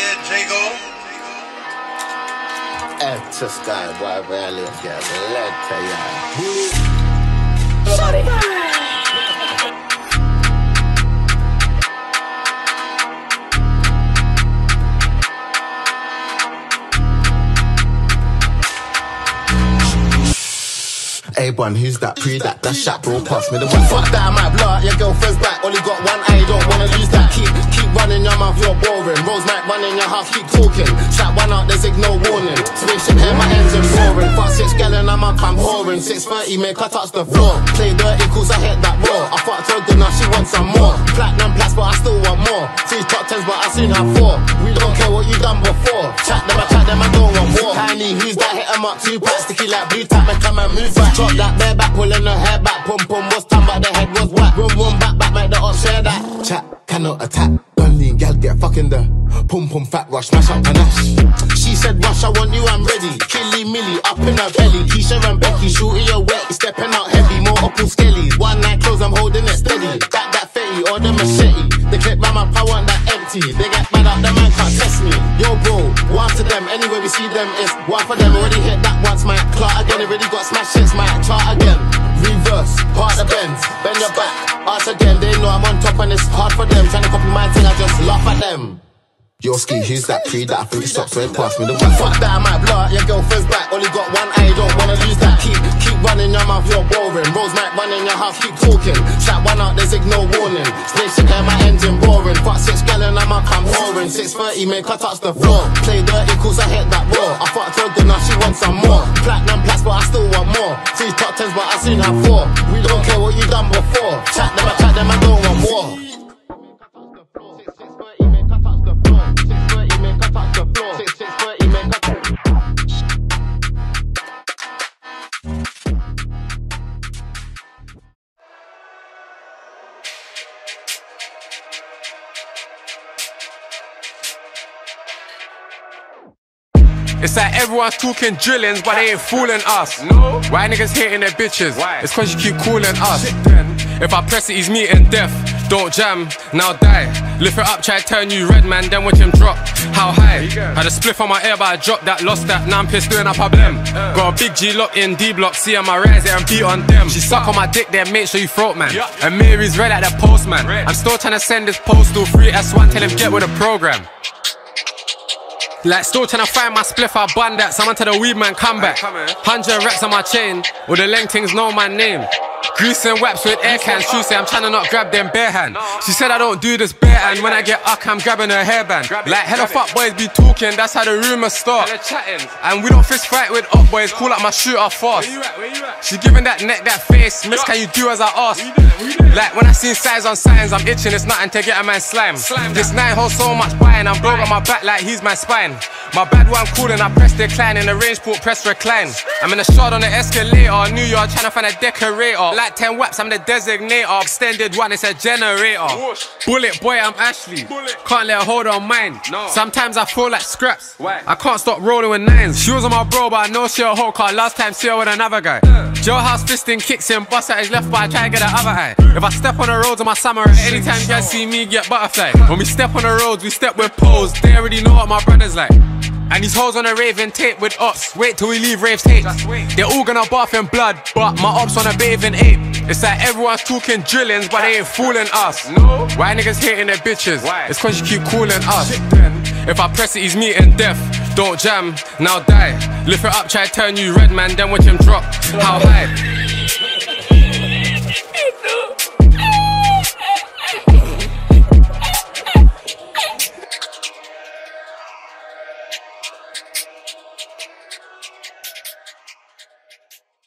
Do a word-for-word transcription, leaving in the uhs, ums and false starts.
that Jago. F to sky, boy, barely get led to ya. Hey, one, who's that? Pre that, that shot, bro, pass me the one. Fuck that, I might blow out your girlfriend's back. Only got one eye, don't wanna lose that. Keep, keep running your mouth, you're boring. Rose might run in your house, keep talking. Shot one out, there's no warning. Spaceship here, my engine roaring. Fuck six gal and I'm up, I'm whoring. six thirty, make her touch the floor. Play dirty, cause I hit that raw. I fucked her good, now she wants some more. Platinum plus, but I still want more. Three top tens, but I soon have four. We don't care what you done before. Chat them, I chat them, I don't want war. Tiny, who's that? Hit em up, two packs, sticky like blue tap, and come and move back. Drop that bare back, pulling her hair back. Pum pum was time, but the head was whack. Room room back back, make the up share that. Chat cannot attack. Bunny gal get fucking the pum pum fat rush, mash up panache. She said rush, I want you, I'm ready. Killy Millie up in her belly. Keisha and Becky shooting your wet, stepping out heavy, more up on skellies. One night close, I'm holding it steady. That that fetty or the machete. The clip by my power and that empty. They get mad up, the man can't test me. Yo bro, one to them. Anyway we see them is one for them. Already hit that once, my clout again. Already got smashed hits, my chart again. Reverse, part the bends, bend your back, arch again. They know I'm on top and it's hard for them. Trying to copy my thing, I just laugh at them. Yo ski, who's that? Pre that, I think it stops right past me the one. Fuck that, I might blow out your girlfriend's back. Only got one eye, don't wanna lose that. Keep, keep running your mouth, you're boring. Rose might run in your house, keep talking. Shot one out, there's no warning. Spaceship here, my engine roaring. Fuck six gal and I'm up, I'm whoring. six thirty, make her touch the floor. Play dirty, cause I hit that raw. I fucked her good, now she wants some more. Platinum plus, but I still want more. Three top tens, but I soon have four. We don't care what you done before. Chat them, I chat them, I don't want war. It's like everyone's talking drillings, but they ain't fooling us. No. Why niggas hating their bitches? Why? It's cause you keep calling us. If I press it, he's meeting death. Don't jam, now die. Lift it up, try to turn you red, man, then watch him drop. How high? Had a spliff on my ear, but I dropped that, lost that. Now I'm pissed doing a problem. Got a big G lock in D block, see on my rise and beat on them. She suck on my dick, then make sure you throat, man. And Mary's red at the postman. I'm still trying to send this postal free S one, tell him get with the program. Like still trying to find my spliff, I bun that. Someone tell the weed man come back. Hundred racks on my chain, all the leng things know my name. Grease and waps with air cans. She say I'm trying to not grab them bare hand. She said I don't do this bare hand. When I get up, I'm grabbing her hairband. Like hella fuck boys be talking, that's how the rumors start. And we don't fist fight with up boys. Call up my shooter fast. She giving that neck, that face. Miss, can you do as I ask? Like when I seen signs on signs, I'm itching. It's nothing to get a man slime. This nine holds so much buying. I'm broke on my back like he's my spine. My bad one calling, I press decline. In the range port, press recline. I'm in a shot on the escalator. New York, trying to find a decorator. Like ten waps, I'm the designator. Extended one, it's a generator. Bullet boy, I'm Ashley. Can't let her hold on mine. Sometimes I feel like scraps. I can't stop rolling with nines. She was on my bro, but I know she a whole car. Last time, see her with another guy. Jailhouse fisting kicks him, bust at his left, but I try to get the other eye. If I step on the roads, I'm a samurai. Anytime you guys see me get butterfly. When we step on the roads, we step with pose. They already know what my brother's like. And these hoes on a raving tape with ops. Wait till we leave raves tape. They're all gonna bath in blood, but my ops wanna bathe in ape. It's like everyone's talking drillings, but they ain't fooling us. No. Why niggas hating their bitches? Why? It's cause you keep calling us. If I press it, he's meeting death. Don't jam, now die. Lift it up, try to turn you red, man, then watch him drop. How high?